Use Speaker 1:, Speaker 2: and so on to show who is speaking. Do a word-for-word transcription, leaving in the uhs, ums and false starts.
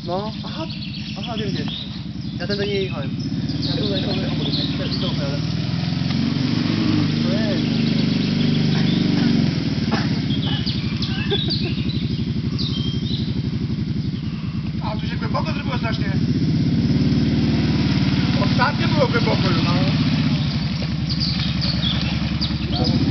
Speaker 1: No, aha, aha, wiem gdzie. Ja ten do niej jechałem. Ja tutaj sobie obok, też do opowiada.
Speaker 2: A tu się głęboko zrobiło strasznie. Ostatnio było głęboko już.
Speaker 1: No.